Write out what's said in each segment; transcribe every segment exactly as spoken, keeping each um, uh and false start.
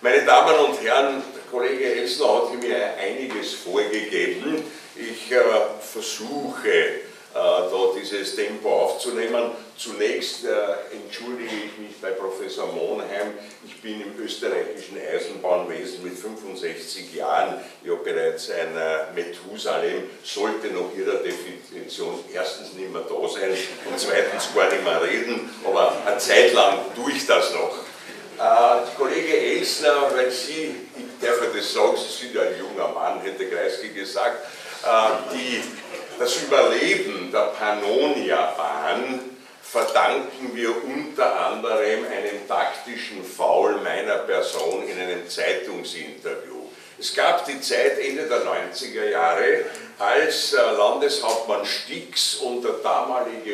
Meine Damen und Herren, der Kollege Elsner hat mir einiges vorgegeben. Ich äh, versuche, äh, da dieses Tempo aufzunehmen. Zunächst äh, entschuldige ich mich bei Professor Monheim. Ich bin im österreichischen Eisenbahnwesen mit fünfundsechzig Jahren. Ich habe bereits ein äh, Methusalem, sollte nach Ihrer Definition erstens nicht mehr da sein und zweitens gar nicht mehr reden, aber eine Zeit lang tue ich das noch. Äh, Kollege Elsner, weil Sie, ich darf ja das sagen, Sie sind ja ein junger Mann, hätte Kreisky gesagt, äh, die, das Überleben der Pannonia-Bahn verdanken wir unter anderem einem taktischen Foul meiner Person in einem Zeitungsinterview. Es gab die Zeit Ende der neunziger Jahre, als Landeshauptmann Stix und der damalige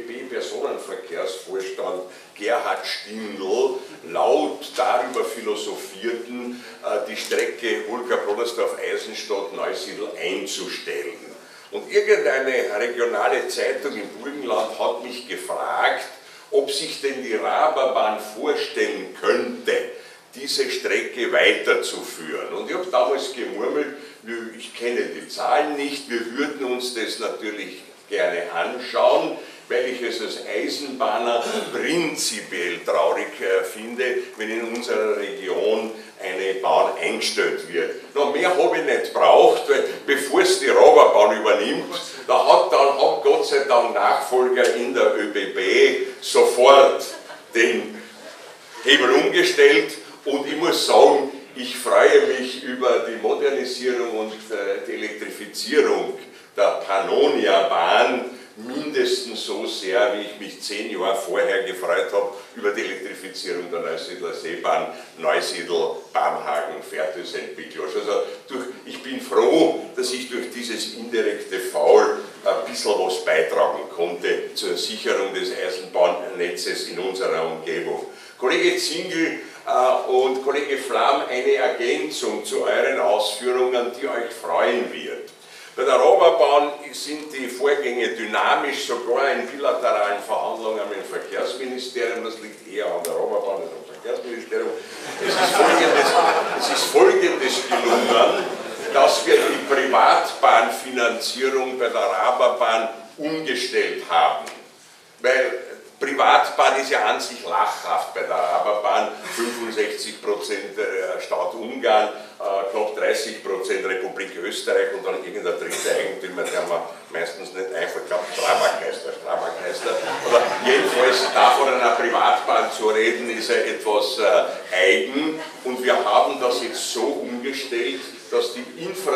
ÖBB-Personenverkehrsvorstand Gerhard Stindl laut darüber philosophierten, die Strecke Hulka-Brodersdorf-Eisenstadt-Neusiedl einzustellen. Und irgendeine regionale Zeitung im Burgenland hat mich gefragt, ob sich denn die Raberbahn vorstellen könnte, diese Strecke weiterzuführen. Und ich habe damals gemurmelt, ich kenne die Zahlen nicht, wir würden uns das natürlich gerne anschauen, weil ich es als Eisenbahner prinzipiell traurig finde, wenn in unserer Region eine Bahn eingestellt wird. Noch mehr habe ich nicht gebraucht, weil bevor es die Raberbahn übernimmt, da hat dann hat Gott sei Dank Nachfolger in der ÖBB sofort den Hebel umgestellt. Und ich muss sagen, ich freue mich über die Modernisierung und äh, die Elektrifizierung der Pannonia-Bahn mindestens so sehr, wie ich mich zehn Jahre vorher gefreut habe über die Elektrifizierung der Neusiedler Seebahn, Neusiedl-Bamhagen-Fertis-Entwicklung. Also durch, ich bin froh, dass ich durch dieses indirekte Foul ein bisschen was beitragen konnte zur Sicherung des Eisenbahnnetzes in unserer Umgebung. Kollege Zingel äh, und Kollege Flamm, eine Ergänzung zu euren Ausführungen, die euch freuen wird. Bei der Raberbahn sind die Vorgänge dynamisch, sogar in bilateralen Verhandlungen mit dem Verkehrsministerium, das liegt eher an der Raberbahn als am Verkehrsministerium. Es ist Folgendes, es ist Folgendes gelungen, dass wir die Privatbahnfinanzierung bei der Raberbahn umgestellt haben. Weil Privatbahn ist ja an sich lachhaft bei der Raberbahn, fünfundsechzig Prozent Staat Ungarn, knapp dreißig Prozent Republik Österreich und dann irgendein dritter Eigentümer, der man meistens nicht einfach glaubt, Strabag heißt der, Strabag heißt der. Aber jedenfalls davon einer Privatbahn zu reden, ist ja etwas eigen und wir haben das jetzt so umgestellt, dass die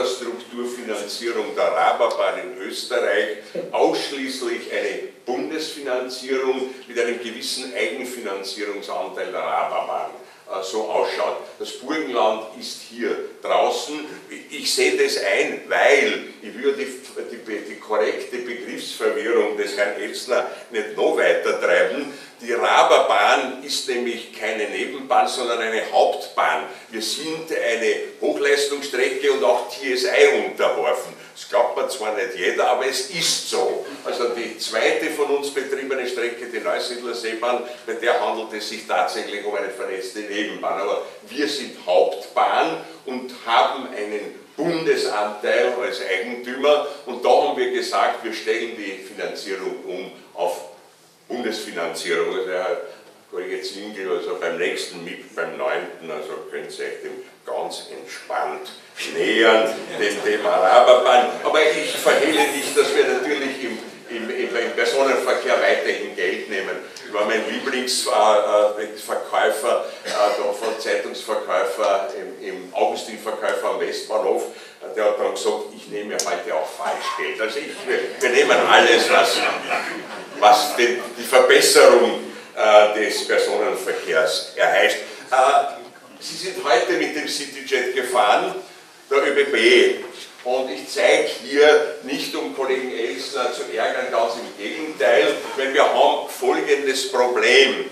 Infrastrukturfinanzierung der Raberbahn in Österreich ausschließlich eine Bundesfinanzierung mit einem gewissen Eigenfinanzierungsanteil der Raberbahn äh, so ausschaut. Das Burgenland ist hier draußen. Ich sehe das ein, weil, ich will die, die, die korrekte Begriffsverwirrung des Herrn Elsner nicht noch weiter treiben. Die Raberbahn ist nämlich keine Nebenbahn, sondern eine Hauptbahn. Wir sind eine Hochleistungsstrecke und auch T S I unterworfen. Das glaubt man zwar nicht jeder, aber es ist so. Also die zweite von uns betriebene Strecke, die Neusiedler Seebahn, bei der handelt es sich tatsächlich um eine vernetzte Nebenbahn. Aber wir sind Hauptbahn und haben einen Bundesanteil als Eigentümer und da haben wir gesagt, wir stellen die Finanzierung um auf Bundesfinanzierung. Also Herr Kollege Zingel, also beim nächsten M I P, beim neunten, also könnt ihr euch dem ganz entspannt nähern, dem Thema Raberbahn. Aber ich verhehle nicht, dass wir natürlich im, im, im Personenverkehr weiterhin Geld nehmen. Ich war mein Lieblingsverkäufer, äh, äh, von Zeitungsverkäufer im, im Augustin-Verkäufer am Westbahnhof, der hat dann gesagt, ich nehme heute auch Falschgeld. Also ich, wir, wir nehmen alles, was, was den, die Verbesserung äh, des Personenverkehrs erheischt. Äh, Sie sind heute mit dem CityJet gefahren, der ÖBB. Und ich zeige hier, nicht um Kollegen Elsner zu ärgern, ganz im Gegenteil, weil wir haben folgendes Problem.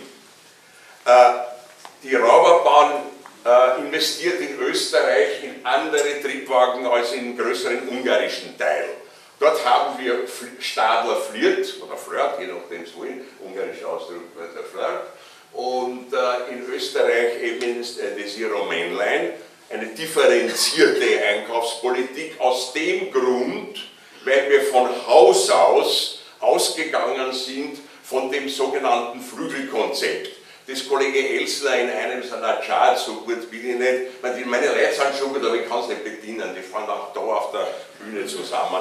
Äh, die Raberbahn äh, investiert in Österreich in andere Triebwagen als in größeren ungarischen Teil. Dort haben wir Stadler Flirt, oder Flirt, je nachdem es wohin, ungarischer Ausdruck, der Flirt. und äh, in Österreich eben die Zero Mainline, eine differenzierte Einkaufspolitik aus dem Grund, weil wir von Haus aus ausgegangen sind von dem sogenannten Flügelkonzept. Das Kollege Elsner in einem seiner Charts, so gut bin ich nicht, meine Leute sind schon gut, aber ich kann es nicht bedienen, die fahren auch da auf der Bühne zusammen.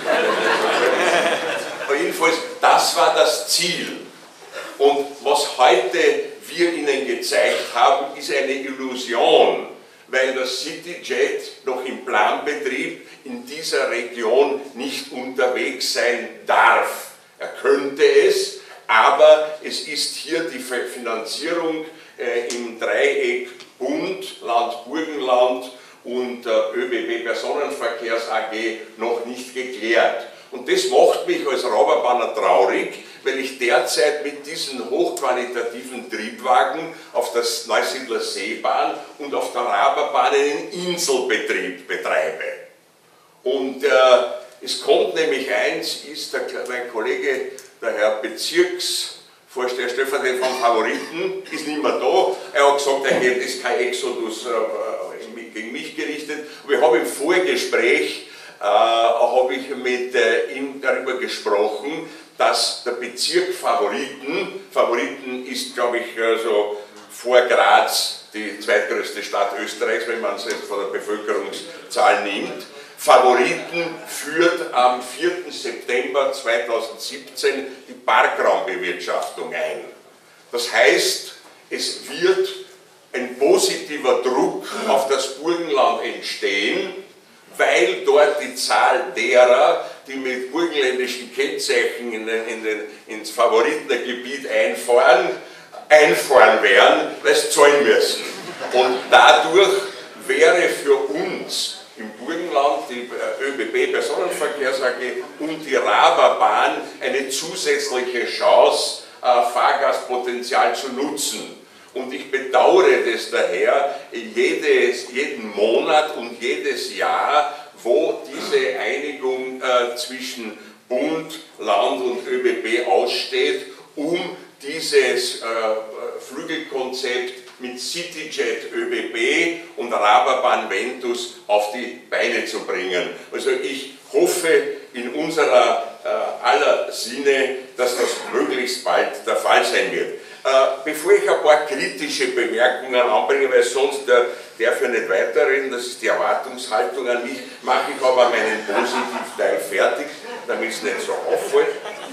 Aber jedenfalls, das war das Ziel. Und was heute wir Ihnen gezeigt haben, ist eine Illusion, weil das CityJet noch im Planbetrieb in dieser Region nicht unterwegs sein darf. Er könnte es, aber es ist hier die Finanzierung äh, im Dreieck Bund, Land Burgenland und äh, ÖBB Personenverkehrs A G noch nicht geklärt. Und das macht mich als Raberbanner traurig, weil ich derzeit mit diesen hochqualitativen Triebwagen auf der Neusiedler Seebahn und auf der Raberbahn einen Inselbetrieb betreibe. Und äh, es kommt nämlich eins, ist der, mein Kollege, der Herr Bezirksvorsteher Stefan vom Favoriten, ist nicht mehr da. Er hat gesagt, er hätte es kein Exodus äh, gegen mich gerichtet. Aber ich habe im Vorgespräch äh, habe ich mit äh, ihm darüber gesprochen, dass der Bezirk Favoriten, Favoriten ist, glaube ich, so vor Graz die zweitgrößte Stadt Österreichs, wenn man es jetzt von der Bevölkerungszahl nimmt. Favoriten führt am vierten September zweitausendsiebzehn die Parkraumbewirtschaftung ein. Das heißt, es wird ein positiver Druck auf das Burgenland entstehen, weil dort die Zahl derer, die mit burgenländischen Kennzeichen in den, in den, ins Favoritengebiet einfahren, einfahren werden, weil sie zahlen müssen. Und dadurch wäre für uns im Burgenland die ÖBB Personenverkehrs A G und die Raberbahn eine zusätzliche Chance, Fahrgastpotenzial zu nutzen. Und ich bedauere das daher jedes, jeden Monat und jedes Jahr, wo diese Einigung äh, zwischen Bund, Land und ÖBB aussteht, um dieses äh, Flügelkonzept mit CityJet ÖBB und Raberbahn Ventus auf die Beine zu bringen. Also ich hoffe in unserer äh, aller Sinne, dass das möglichst bald der Fall sein wird. Äh, bevor ich ein paar kritische Bemerkungen anbringe, weil sonst der, der für nicht weiterreden, das ist die Erwartungshaltung an mich, mache ich aber meinen Positivteil fertig, damit es nicht so auffällt.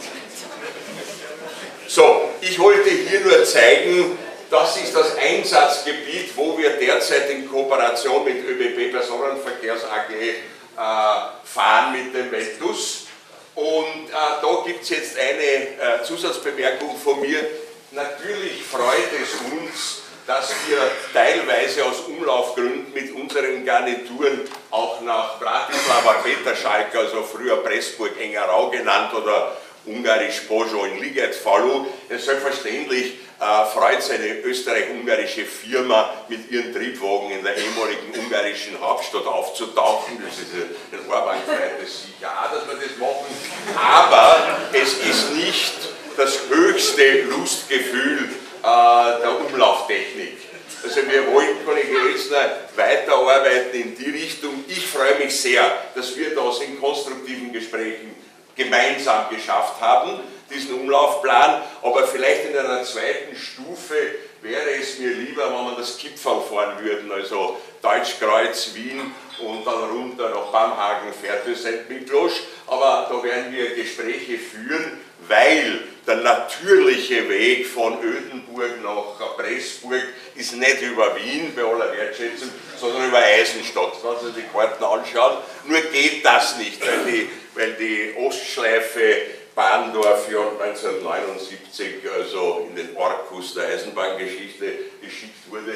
So, ich wollte hier nur zeigen, das ist das Einsatzgebiet, wo wir derzeit in Kooperation mit ÖBB Personenverkehrs A G äh, fahren mit dem Ventus. Und äh, da gibt es jetzt eine äh, Zusatzbemerkung von mir. Natürlich freut es uns, dass wir teilweise aus Umlaufgründen mit unseren Garnituren auch nach Bratislava, Peterschalk, also früher Pressburg, Engerau genannt oder ungarisch Pozsony in Ligetfalu. Selbstverständlich äh, freut es eine österreich-ungarische Firma mit ihren Triebwagen in der ehemaligen ungarischen Hauptstadt aufzutauchen. Das ist ein Orban freut es sich ja, dass wir das machen. Aber es ist nicht das höchste Lustgefühl äh, der Umlauftechnik. Also wir wollen, Kollege Elsner, weiterarbeiten in die Richtung. Ich freue mich sehr, dass wir das in konstruktiven Gesprächen gemeinsam geschafft haben, diesen Umlaufplan, aber vielleicht in einer zweiten Stufe wäre es mir lieber, wenn wir das Gipfel fahren würden, also Deutschkreuz, Wien und dann runter nach Bamhagen, Fertig, Sankt Miklós, aber da werden wir Gespräche führen, weil der natürliche Weg von Ödenburg nach Pressburg ist nicht über Wien, bei aller Wertschätzung, sondern über Eisenstadt. Wenn Sie sich die Karten anschauen, nur geht das nicht, weil die, weil die Ostschleife Bahndorf ja neunzehnhundertneunundsiebzig, also in den Orkus der Eisenbahngeschichte, geschickt wurde.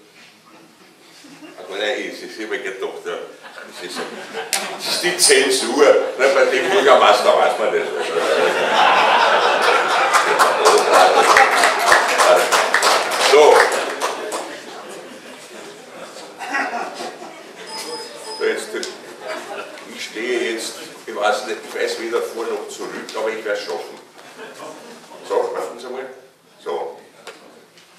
Also nein, ich habe gedacht, das ist, das ist die Zensur. Nein, bei dem Bürgermeister weiß man das. So. Jetzt, ich stehe jetzt, ich weiß nicht, ich weiß weder vor noch zurück, aber ich werde es schaffen. So, warten Sie mal. So.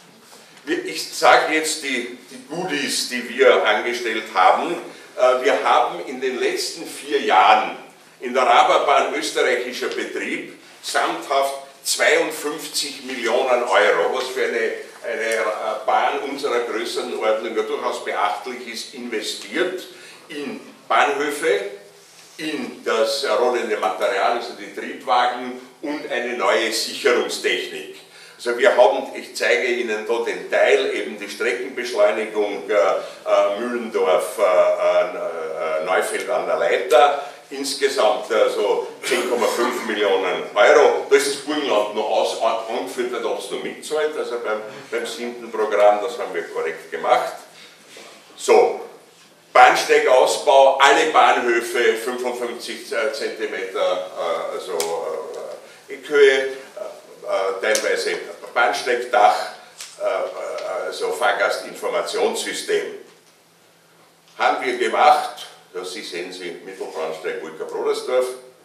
sage jetzt die, die Goodies, die wir angestellt haben. Wir haben in den letzten vier Jahren in der Rhaberbahn österreichischer Betrieb samthaft zweiundfünfzig Millionen Euro, was für eine, eine Bahn unserer Größenordnung ja durchaus beachtlich ist, investiert in Bahnhöfe, in das rollende Material, also die Triebwagen und eine neue Sicherungstechnik. Also wir haben, ich zeige Ihnen da den Teil, eben die Streckenbeschleunigung äh, äh, Mühlendorf, äh, äh, Neufeld an der Leiter, insgesamt also zehn Komma fünf Millionen Euro. Da ist das Burgenland noch aus, angeführt, weil da hat es noch mitzahlt, also beim, beim siebten Programm, das haben wir korrekt gemacht. So, Bahnsteigausbau, alle Bahnhöfe fünfundfünfzig Zentimeter äh, also, äh, Eckhöhe, äh, teilweise Bahnsteigdach, äh, also Fahrgastinformationssystem. Haben wir gemacht, ja, Sie sehen Sie Mittelbahnsteig Ulka-Brodersdorf.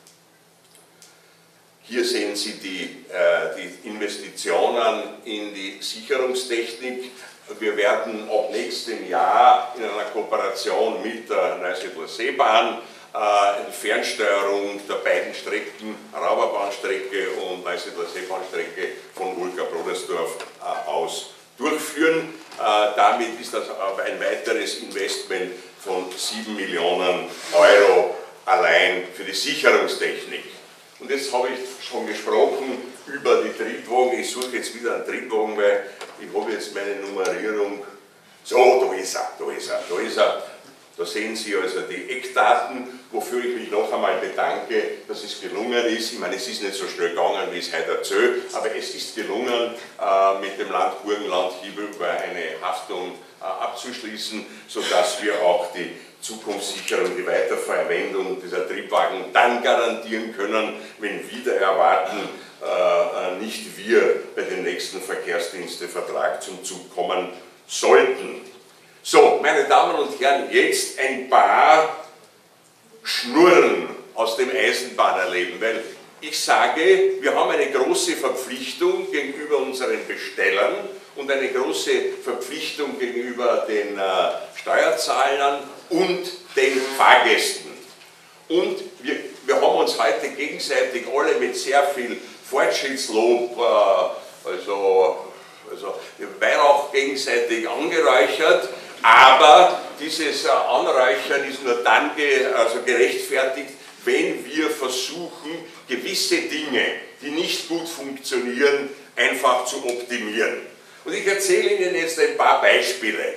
Hier sehen Sie die, äh, die Investitionen in die Sicherungstechnik. Wir werden ab nächstem Jahr in einer Kooperation mit der Neusiedler Seebahn äh, eine Fernsteuerung der beiden Strecken, Rauberbahnstrecke und Neusiedler Seebahnstrecke von Ulka-Brodersdorf äh, aus durchführen. Äh, damit ist das ein weiteres Investment von sieben Millionen Euro allein für die Sicherungstechnik. Und jetzt habe ich schon gesprochen über die Triebwagen. Ich suche jetzt wieder einen Triebwagen, weil ich habe jetzt meine Nummerierung. So, da ist er, da ist er, da ist er. Da sehen Sie also die Eckdaten, wofür ich mich noch einmal bedanke, dass es gelungen ist. Ich meine, es ist nicht so schnell gegangen, wie ich es heute erzähle, aber es ist gelungen, äh, mit dem Land Burgenland hierüber eine Haftung äh, abzuschließen, sodass wir auch die Zukunftssicherung, die Weiterverwendung dieser Triebwagen dann garantieren können, wenn wieder erwarten, äh, nicht wir bei dem nächsten Verkehrsdienstevertrag zum Zug kommen sollten. So, meine Damen und Herren, jetzt ein paar Schnurren aus dem Eisenbahnerleben, weil ich sage, wir haben eine große Verpflichtung gegenüber unseren Bestellern und eine große Verpflichtung gegenüber den äh, Steuerzahlern und den Fahrgästen. Und wir, wir haben uns heute gegenseitig alle mit sehr viel Fortschrittslob, äh, also, also Weihrauch gegenseitig angeräuchert. Aber dieses Anräuchern ist nur dann ge, also gerechtfertigt, wenn wir versuchen, gewisse Dinge, die nicht gut funktionieren, einfach zu optimieren. Und ich erzähle Ihnen jetzt ein paar Beispiele.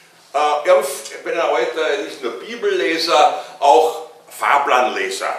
Ich bin ein alter, nicht nur Bibelleser, auch Fahrplanleser.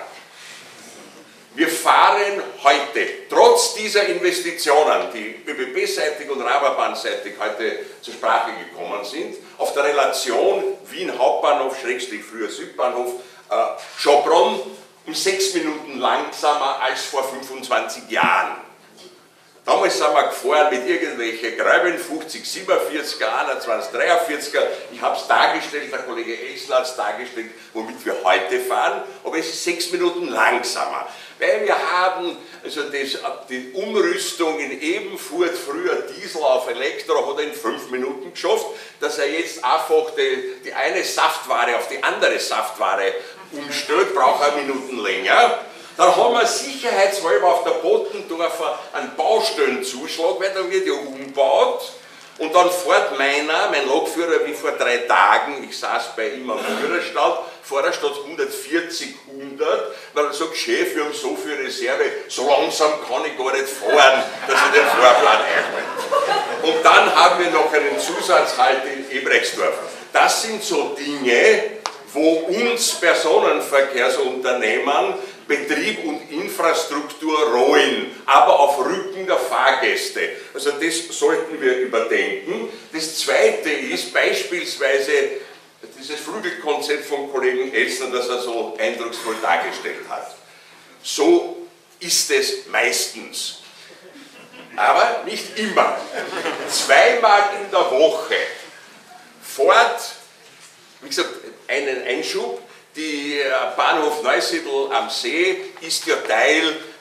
Wir fahren heute, trotz dieser Investitionen, die ÖBB seitig und Rhaberbahn-seitig heute zur Sprache gekommen sind, auf der Relation Wien Hauptbahnhof, Schrägstrich früher Südbahnhof, äh, Schopron, um sechs Minuten langsamer als vor fünfundzwanzig Jahren. Damals sind wir gefahren mit irgendwelchen Gräben, fünfzig, siebenundvierziger, einundzwanzig, dreiundvierziger. Ich habe es dargestellt, der Kollege Elsner hat es dargestellt, womit wir heute fahren, aber es ist sechs Minuten langsamer. Weil wir haben, also das, die Umrüstung in Ebenfurt, früher Diesel auf Elektro, hat er in fünf Minuten geschafft, dass er jetzt einfach die, die eine Saftware auf die andere Saftware umstellt, braucht er Minuten länger. Dann haben wir sicherheitshalber auf der Bottendorfer einen Baustellenzuschlag, weil da wird ja umgebaut. Und dann fährt meiner, mein Lokführer, wie vor drei Tagen, ich saß bei ihm am Führerstand, fährt er statt hundertvierzig, hundert, weil er sagt, Chef, wir haben so viel Reserve, so langsam kann ich gar nicht fahren, dass ich den Fahrplan einhalte. Und dann haben wir noch einen Zusatzhalt in Ebrechtsdorf. Das sind so Dinge, wo uns Personenverkehrsunternehmen Betrieb und Infrastruktur rollen, aber auf Rücken der Fahrgäste. Also das sollten wir überdenken. Das Zweite ist beispielsweise dieses Flügelkonzept vom Kollegen Elsner, das er so eindrucksvoll dargestellt hat. So ist es meistens, aber nicht immer. Zweimal in der Woche fährt, wie gesagt, einen Einschub. Die Bahnhof Neusiedl am See ist ja Teil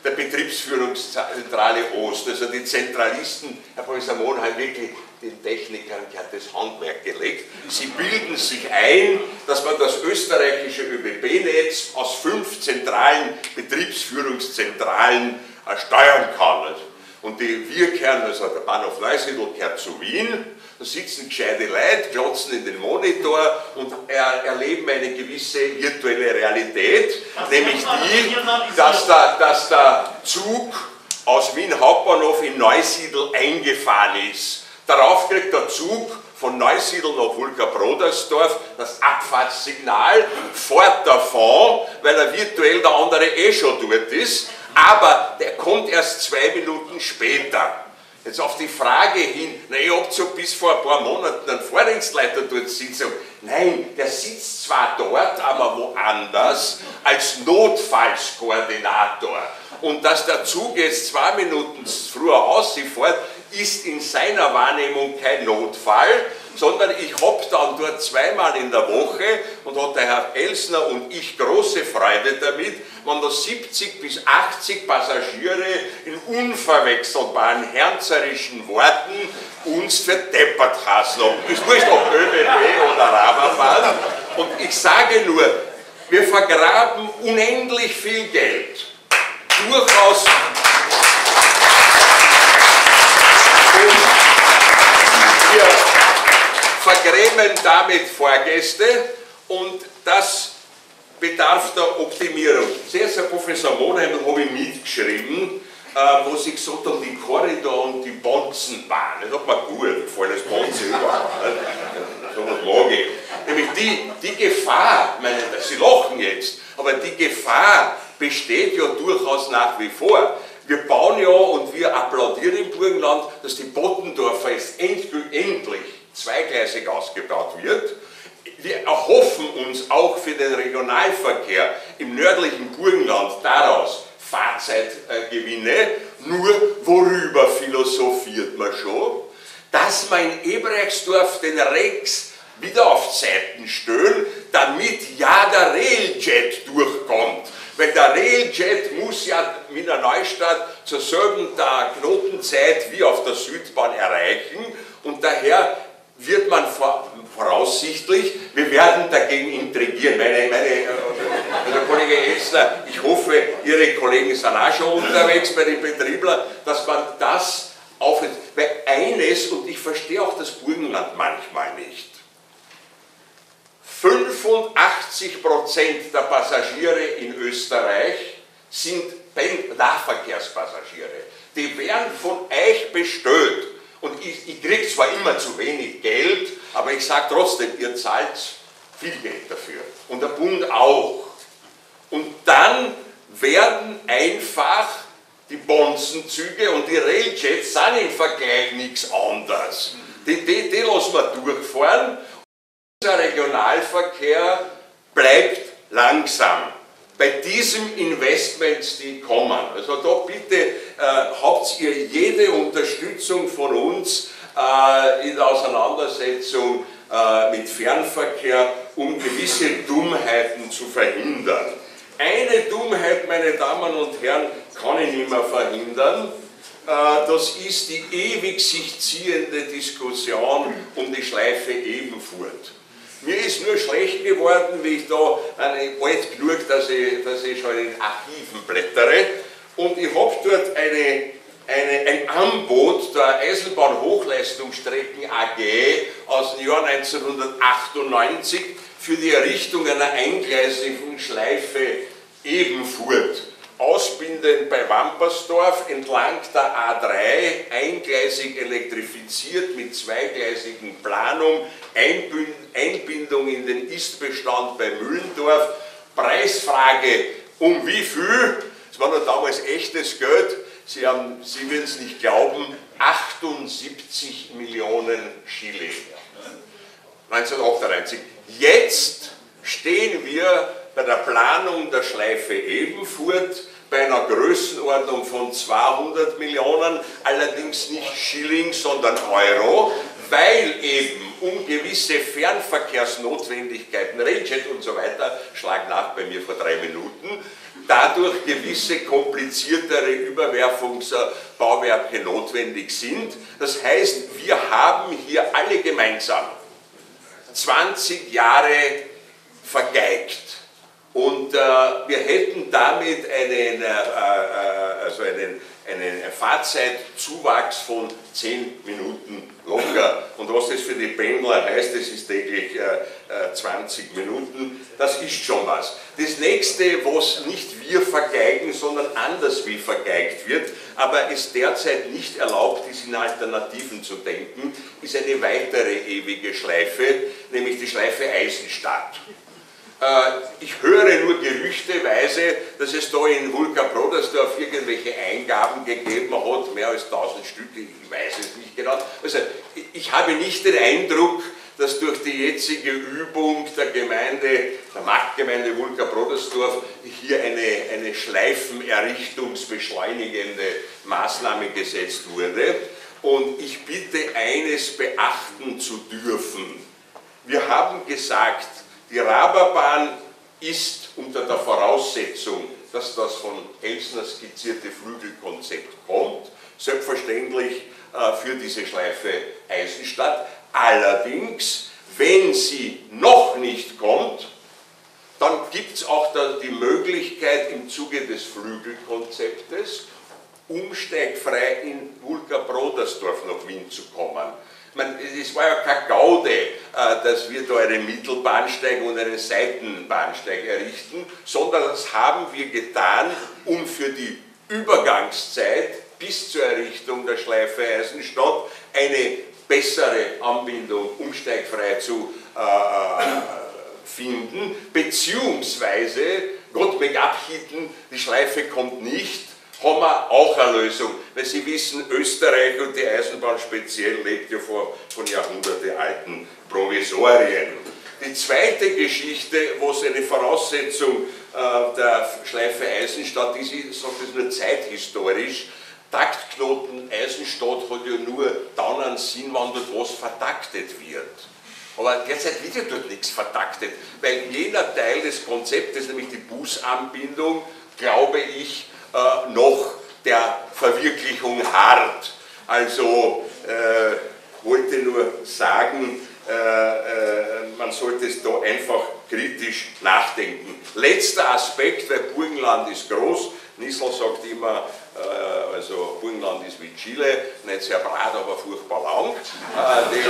der Betriebsführungszentrale Ost. Also die Zentralisten, Herr Professor Mohn, haben wirklich den Technikern das Handwerk gelegt. Sie bilden sich ein, dass man das österreichische ÖBB-Netz aus fünf zentralen Betriebsführungszentralen äh, steuern kann. Und die, wir kehren, also der Bahnhof Neusiedl kehrt zu Wien, da sitzen gescheite Leute, glotzen in den Monitor und er, erleben eine gewisse virtuelle Realität, das nämlich die, dass der, dass der Zug aus Wien Hauptbahnhof in Neusiedl eingefahren ist. Darauf kriegt der Zug von Neusiedl nach Wulka-Brodersdorf das Abfahrtssignal, fährt davon, weil er virtuell der andere eh schon dort ist, aber der kommt erst zwei Minuten später. Jetzt auf die Frage hin, na, ihr habt so bis vor ein paar Monaten einen Fahrdienstleiter dort sitzen. Nein, der sitzt zwar dort, aber woanders, als Notfallskoordinator. Und dass der Zug jetzt zwei Minuten früher ausfährt, ist in seiner Wahrnehmung kein Notfall, sondern ich habe dann dort zweimal in der Woche und hat der Herr Elsner und ich große Freude damit, wenn da siebzig bis achtzig Passagiere in unverwechselbaren, herzerischen Worten uns für deppert hassen. Ist wurscht, ob ÖBB oder Raberbahn. Und ich sage nur, wir vergraben unendlich viel Geld. Durchaus. Wir vergrämen damit Fahrgäste und das bedarf der Optimierung. Zuerst, Herr Professor Monheim, habe ich mitgeschrieben, äh, wo Sie gesagt haben, die Korridor und die Bonzenbahn. Das hat mir gut gefallen, das Bonzen überhaupt. So was mag ich. Nämlich die, die Gefahr, meine, Sie lachen jetzt, aber die Gefahr besteht ja durchaus nach wie vor. Wir bauen ja und wir applaudieren im Burgenland, dass die Bottendorfer jetzt endlich zweigleisig ausgebaut wird. Wir erhoffen uns auch für den Regionalverkehr im nördlichen Burgenland daraus Fahrzeitgewinne. Nur worüber philosophiert man schon? Dass man in Ebrechtsdorf den Rex wieder auf Zeiten stellen, damit ja der Railjet durchkommt. Weil der Railjet muss ja Wiener Neustadt zur selben Knotenzeit wie auf der Südbahn erreichen und daher wird man voraussichtlich, wir werden dagegen intrigieren. Meine, meine, also Kollege Elsner, ich hoffe, Ihre Kollegen sind auch schon unterwegs bei den Betrieblern, dass man das aufhört. Weil eines, und ich verstehe auch das Burgenland manchmal nicht, fünfundachtzig Prozent der Passagiere in Österreich sind Nahverkehrspassagiere. Die werden von euch bestellt. Und ich, ich kriege zwar immer zu wenig Geld, aber ich sage trotzdem, ihr zahlt viel Geld dafür. Und der Bund auch. Und dann werden einfach die Bonzenzüge und die Railjets sind im Vergleich nichts anderes. Die, die, die lassen wir durchfahren. Unser Regionalverkehr bleibt langsam. Bei diesen Investments, die kommen, also da bitte äh, habt ihr jede Unterstützung von uns äh, in der Auseinandersetzung äh, mit Fernverkehr, um gewisse Dummheiten zu verhindern. Eine Dummheit, meine Damen und Herren, kann ich nicht mehr verhindern. Äh, das ist die ewig sich ziehende Diskussion um die Schleife Ebenfurt. Mir ist nur schlecht geworden, wie ich da eine, alt genug, dass ich, dass ich schon in den Archiven blättere. Und ich habe dort eine, eine, ein Angebot der Eisenbahn-Hochleistungsstrecken A G aus dem Jahr neunzehnhundertachtundneunzig für die Errichtung einer eingleisigen Schleife Ebenfurt. Ausbindend bei Wampersdorf entlang der A drei, eingleisig elektrifiziert mit zweigleisigen Planung, Einbindung in den Ist-Bestand bei Mühlendorf. Preisfrage um wie viel? Das war noch damals echtes Geld. Sie, haben, Sie werden es nicht glauben, achtundsiebzig Millionen Schilling. neunzehnhundertachtundneunzig. Jetzt stehen wir bei der Planung der Schleife Ebenfurt bei einer Größenordnung von zweihundert Millionen, allerdings nicht Schilling, sondern Euro, weil eben um gewisse Fernverkehrsnotwendigkeiten, Railjet und so weiter, schlag nach bei mir vor drei Minuten, dadurch gewisse kompliziertere Überwerfungsbauwerke notwendig sind. Das heißt, wir haben hier alle gemeinsam zwanzig Jahre vergeigt. Und äh, wir hätten damit einen, äh, äh, also einen, einen Fahrzeitzuwachs von zehn Minuten locker. Und was das für die Pendler heißt, das ist täglich äh, zwanzig Minuten, das ist schon was. Das nächste, was nicht wir vergeigen, sondern anders wie vergeigt wird, aber es derzeit nicht erlaubt ist, in Alternativen zu denken, ist eine weitere ewige Schleife, nämlich die Schleife Eisenstadt. Ich höre nur gerüchteweise, dass es da in Wulka-Brodersdorf irgendwelche Eingaben gegeben hat, mehr als tausend Stück, ich weiß es nicht genau. Also ich habe nicht den Eindruck, dass durch die jetzige Übung der Gemeinde, der Marktgemeinde Wulka-Brodersdorf hier eine, eine schleifenerrichtungsbeschleunigende Maßnahme gesetzt wurde. Und ich bitte eines beachten zu dürfen. Wir haben gesagt, die Raberbahn ist unter der Voraussetzung, dass das von Elsner skizzierte Flügelkonzept kommt, selbstverständlich äh, für diese Schleife Eisenstadt. Allerdings, wenn sie noch nicht kommt, dann gibt es auch da die Möglichkeit im Zuge des Flügelkonzeptes umsteigfrei in Wulka-Brodersdorf nach Wien zu kommen. Es war ja keine Gaude, dass wir da einen Mittelbahnsteig und einen Seitenbahnsteig errichten, sondern das haben wir getan, um für die Übergangszeit bis zur Errichtung der Schleife Eisenstadt eine bessere Anbindung umsteigfrei zu äh, finden, beziehungsweise, Gott mag abhieten, die Schleife kommt nicht, haben wir auch eine Lösung, weil Sie wissen, Österreich und die Eisenbahn speziell lebt ja von, von jahrhundertealten Provisorien. Die zweite Geschichte, was eine Voraussetzung äh, der Schleife Eisenstadt ist, ich sage das nur zeithistorisch, Taktknoten Eisenstadt hat ja nur dann einen Sinn, wenn dort was vertaktet wird. Aber derzeit wird ja dort nichts vertaktet, weil jener Teil des Konzeptes, nämlich die Busanbindung, glaube ich, äh, noch der Verwirklichung harrt. Also äh, wollte nur sagen, äh, äh, man sollte es da einfach kritisch nachdenken. Letzter Aspekt, weil Burgenland ist groß, Nissl sagt immer, äh, also Burgenland ist wie Chile, nicht sehr breit, aber furchtbar lang. Äh, die,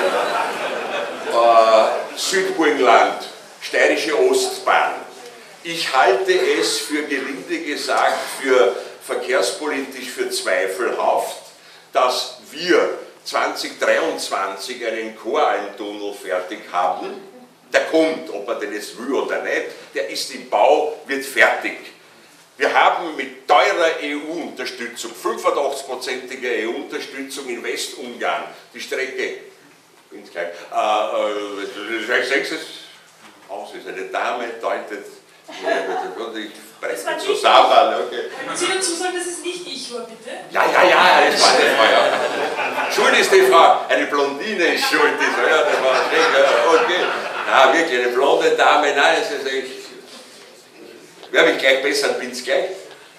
äh, Südburgenland, Steirische Ostbahn. Ich halte es für gelinde gesagt, für verkehrspolitisch für zweifelhaft, dass wir zweitausenddreiundzwanzig einen Choralmtunnel fertig haben. Der kommt, ob man den jetzt will oder nicht, der ist im Bau, wird fertig. Wir haben mit teurer E U-Unterstützung, fünfundachtzig-prozentige E U-Unterstützung in Westungarn, die Strecke, bin gleich, äh, äh, sechstes Haus ist eine Dame, deutet, ich breche zusammen. Okay. Können Sie dazu sagen, dass es nicht ich war, bitte? Ja, ja, ja, das war die Frau, ja. Schuld ist die Frau, eine Blondine ist schuld, ist, ja, das war schlecht, okay. Ja, wirklich, eine blonde Dame, nein, es ist echt. Werde ich gleich besser, bin es gleich.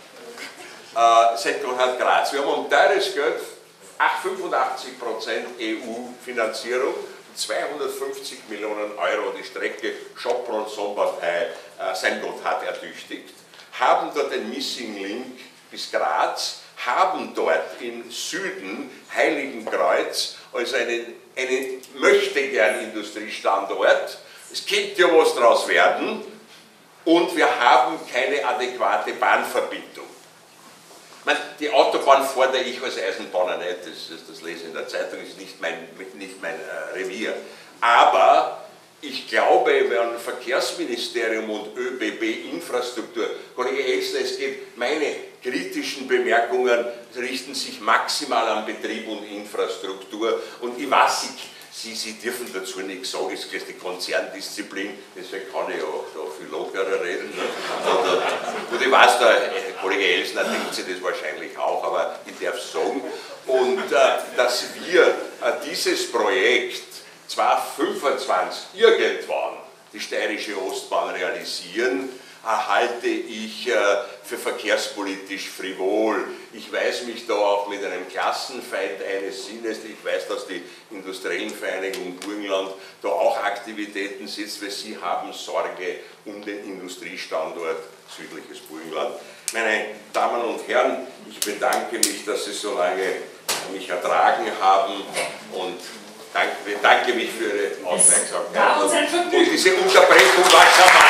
Äh, Sektorhat Graz. Wir haben um teures Geld fünfundachtzig Prozent E U-Finanzierung, zweihundertfünfzig Millionen Euro die Strecke Schopron-Sombatei äh, sein Gotthard ertüchtigt, haben dort ein Missing Link bis Graz, haben dort im Süden Heiligenkreuz als einen, einen möchtegern Industriestandort. Es könnte ja was draus werden. Und wir haben keine adäquate Bahnverbindung. meine, die Autobahn fordere ich als Eisenbahner nicht, das, das, das lese ich in der Zeitung, ist nicht mein, nicht mein äh, Revier. Aber ich glaube, wenn Verkehrsministerium und ÖBB-Infrastruktur, Kollege Elsner, es geht, meine kritischen Bemerkungen richten sich maximal an Betrieb und Infrastruktur. Und ich weiß, ich, Sie, Sie dürfen dazu nichts sagen, es ist die Konzerndisziplin, deswegen kann ich auch da viel lockerer reden. Ne? Und, und ich weiß, der Kollege Elsner denkt sich das wahrscheinlich auch, aber ich darf es sagen. Und äh, dass wir äh, dieses Projekt zweitausendfünfundzwanzig irgendwann die steirische Ostbahn realisieren, halte ich äh, für verkehrspolitisch frivol. Ich weise mich da auch mit einem Klassenfeind eines Sinnes, ich weiß, dass die Industriellenvereinigung Burgenland da auch Aktivitäten setzt, weil sie haben Sorge um den Industriestandort südliches Burgenland. Meine Damen und Herren, ich bedanke mich, dass Sie so lange mich ertragen haben und danke, danke mich für Ihre Aufmerksamkeit. Ja, und, und diese Unterbrechung war charmant.